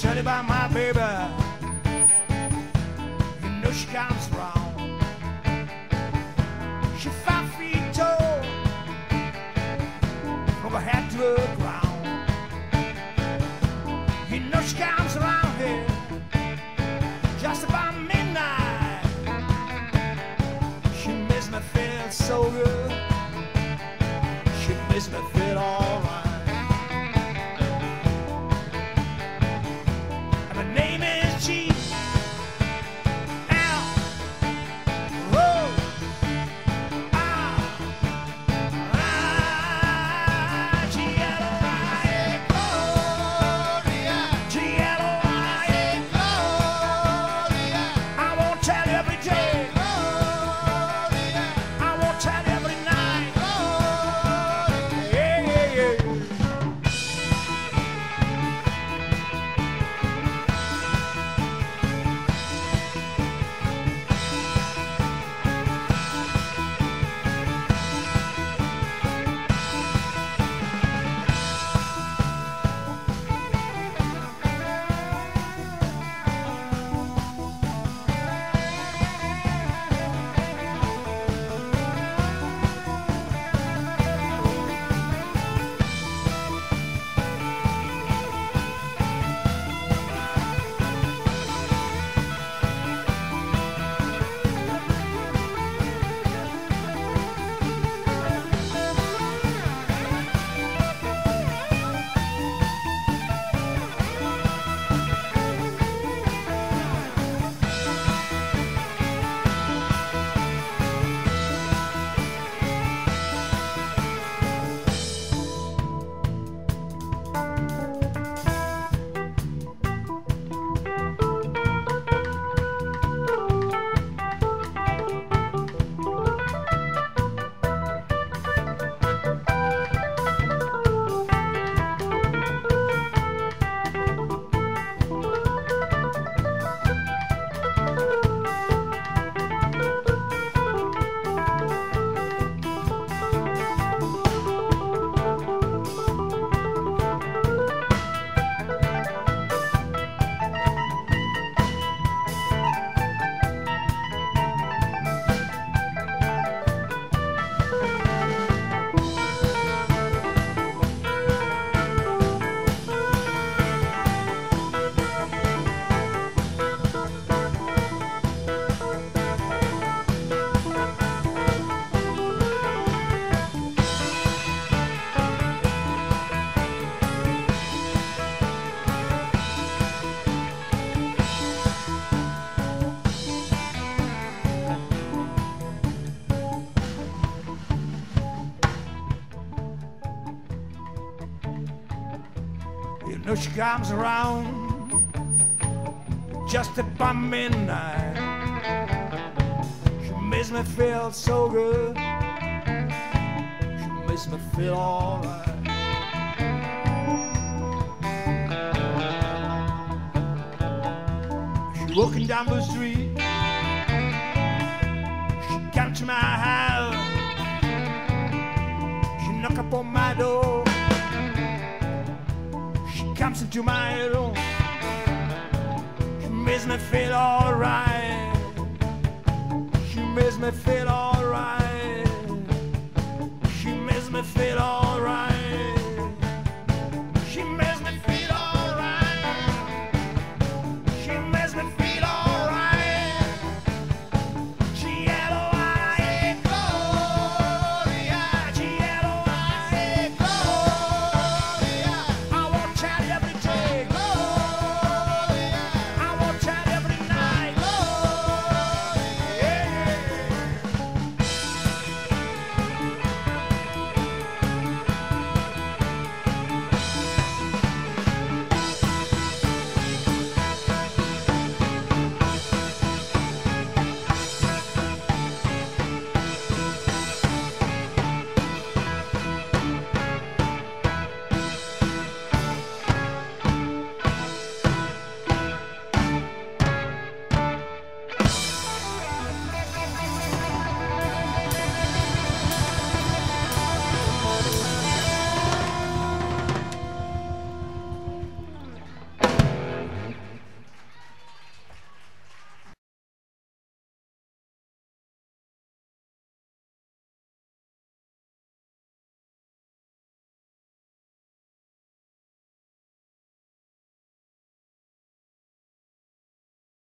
tell you about my baby. You know she comes around. She's 5 feet tall, from her head to the ground. You know she comes around here just about midnight. She makes me feel so good. She makes me feel alright. You know she comes around just about midnight. She makes me feel so good. She makes me feel alright. She's walking down the street. She came to my house. She knocked upon my door. Comes into my room. She makes me feel alright. She makes me feel alright. She makes me feel alright.